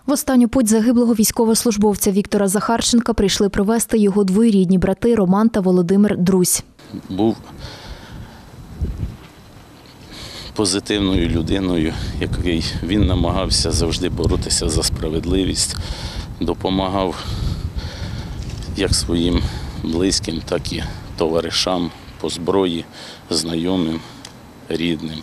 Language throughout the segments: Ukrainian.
В останню путь загиблого військовослужбовця Віктора Захарченка прийшли провести його двоюрідні брати Роман та Володимир Друзь. Був позитивною людиною, який він намагався завжди боротися за справедливість, допомагав як своїм близьким, так і товаришам по зброї, знайомим, рідним.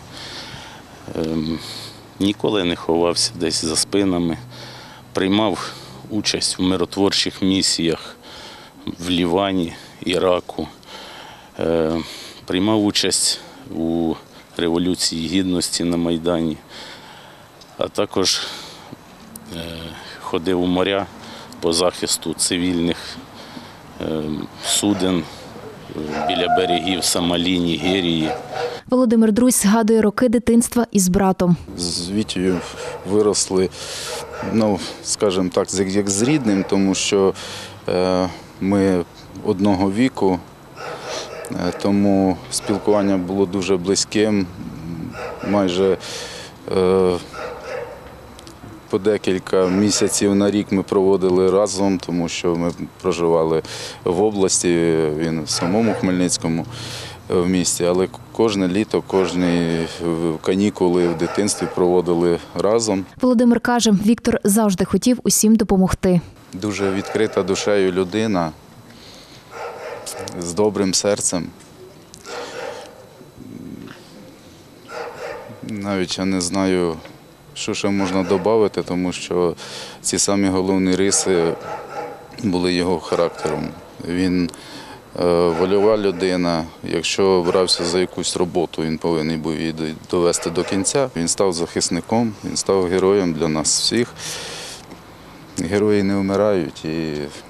Ніколи не ховався десь за спинами, приймав участь в миротворчих місіях в Лівані, Іраку, приймав участь у Революції Гідності на Майдані, а також ходив у моря по захисту цивільних суден біля берегів Сомалі, Нігерії. Володимир Друзь згадує роки дитинства із братом. З Вітєю виросли, скажімо так, як з рідним, тому що ми одного віку, тому спілкування було дуже близьким, майже по декілька місяців на рік ми проводили разом, тому що ми проживали в області, він в самому Хмельницькому в місті, але кожне літо, кожні канікули в дитинстві проводили разом. Володимир каже, Віктор завжди хотів усім допомогти. Дуже відкрита душею людина, з добрим серцем. Навіть я не знаю, що ще можна додати, тому що ці самі головні риси були його характером. Він вольова людина, якщо брався за якусь роботу, він повинен був її довести до кінця. Він став захисником, він став героєм для нас всіх. Герої не вмирають, і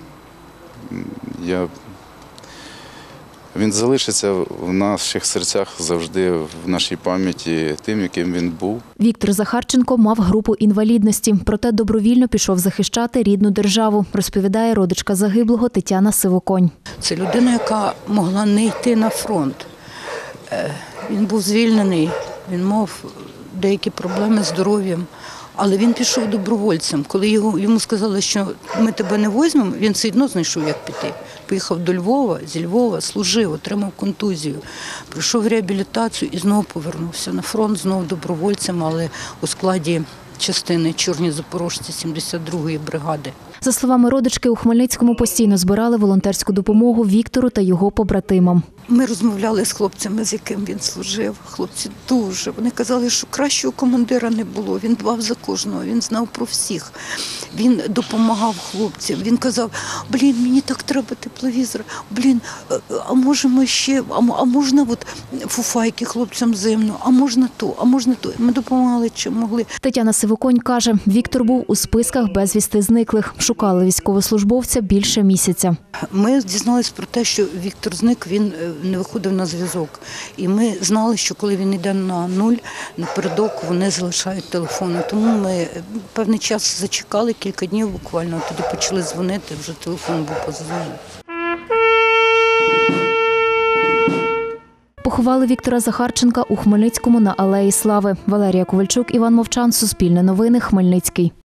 він залишиться в наших серцях завжди, в нашій пам'яті тим, яким він був. Віктор Захарченко мав групу інвалідності, проте добровільно пішов захищати рідну державу, розповідає родичка загиблого Тетяна Сивоконь. Це людина, яка могла не йти на фронт. Він був звільнений, він мав деякі проблеми з здоров'ям, але він пішов добровольцем. Коли йому сказали, що ми тебе не візьмемо, він все одно знайшов, як піти. Поїхав до Львова, зі Львова служив, отримав контузію, пройшов реабілітацію і знову повернувся на фронт, знову добровольцем, але у складі частини «Чорні запорожці» 72-ї бригади. За словами родички, у Хмельницькому постійно збирали волонтерську допомогу Віктору та його побратимам. Ми розмовляли з хлопцями, з яким він служив. Хлопці дуже. Вони казали, що кращого командира не було. Він дбав за кожного, він знав про всіх. Він допомагав хлопцям. Він казав, мені так треба тепловізор. А можемо ще, а можна фуфайки хлопцям зимно, а можна то, а можна то. Ми допомагали, чим могли. Тетяна Сивоконь каже, Віктор був у списках безвісти зниклих. Шукали військовослужбовця більше місяця. Ми дізналися про те, що Віктор зник, він не виходив на зв'язок. І ми знали, що коли він йде на нуль, напередок вони залишають телефони. Тому ми певний час зачекали, кілька днів буквально, тоді почали дзвонити, вже телефон був позазвонив. Поховали Віктора Захарченка у Хмельницькому на Алеї Слави. Валерія Ковальчук, Іван Мовчан, Суспільне новини, Хмельницький.